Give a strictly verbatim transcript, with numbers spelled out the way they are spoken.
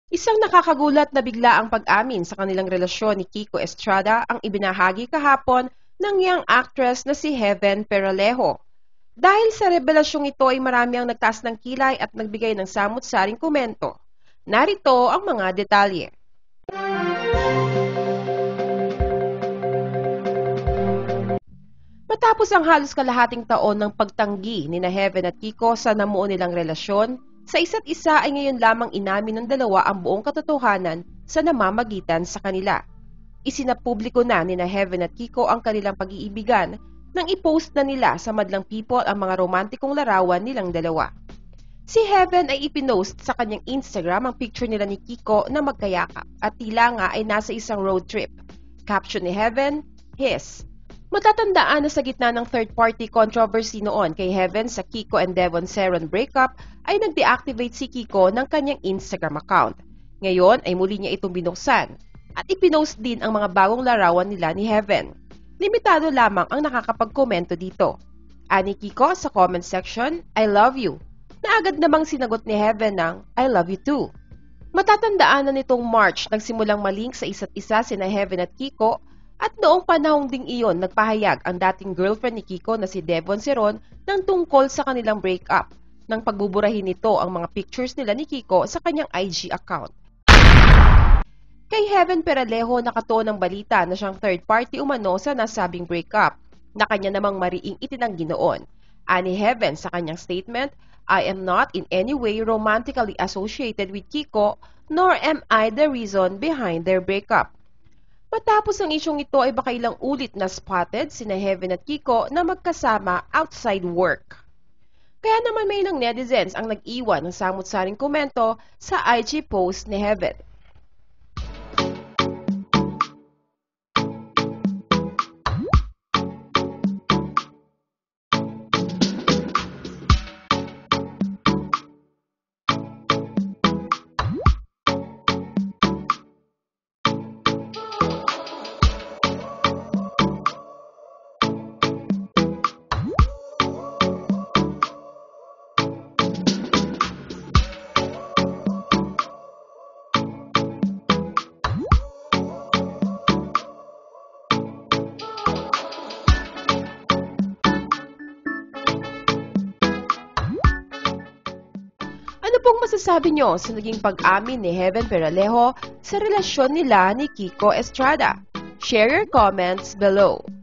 Isang nakakagulat na bigla ang pag-amin sa kanilang relasyon ni Kiko Estrada ang ibinahagi kahapon ng young actress na si Heaven Peralejo. Dahil sa revelasyong ito ay marami ang nagtaas ng kilay at nagbigay ng samut-saring komento. Narito ang mga detalye. Matapos ang halos kalahating taon ng pagtanggi ni na Heaven at Kiko sa namuo nilang relasyon, sa isa't isa ay ngayon lamang inamin ng dalawa ang buong katotohanan sa namamagitan sa kanila. Isinapubliko na ni na Heaven at Kiko ang kanilang pag-iibigan nang i-post na nila sa madlang people ang mga romantikong larawan nilang dalawa. Si Heaven ay ipinost sa kanyang Instagram ang picture nila ni Kiko na magkayakap at tila nga ay nasa isang road trip. Caption ni Heaven, his. Matatandaan na sa gitna ng third-party controversy noon kay Heaven sa Kiko and Devon Seron breakup ay nag-deactivate si Kiko ng kanyang Instagram account. Ngayon ay muli niya itong binuksan at ipinost din ang mga bagong larawan nila ni Heaven. Limitado lamang ang nakakapag-komento dito. Ani Kiko sa comment section, I love you, na agad namang sinagot ni Heaven ng I love you too. Matatandaan na nitong March nagsimulang malink sa isa't isa sina Heaven at Kiko. At noong panahong ding iyon, nagpahayag ang dating girlfriend ni Kiko na si Devon Seron ng tungkol sa kanilang breakup nang pagbuburahin nito ang mga pictures nila ni Kiko sa kanyang I G account. Kay Heaven Peralejo nakatuon ng balita na siyang third party umano sa nasabing breakup na kanya namang mariing itinanggi noon. Ani Heaven sa kanyang statement, I am not in any way romantically associated with Kiko nor am I the reason behind their breakup. Matapos ang isyong ito ay baka ilang ulit na spotted sina Heaven at Kiko na magkasama outside work. Kaya naman may ilang netizens ang nag-iwan ng samut-saring komento sa I G post ni Heaven. Ano pong masasabi nyo sa naging pag-amin ni Heaven Peralejo sa relasyon nila ni Kiko Estrada? Share your comments below.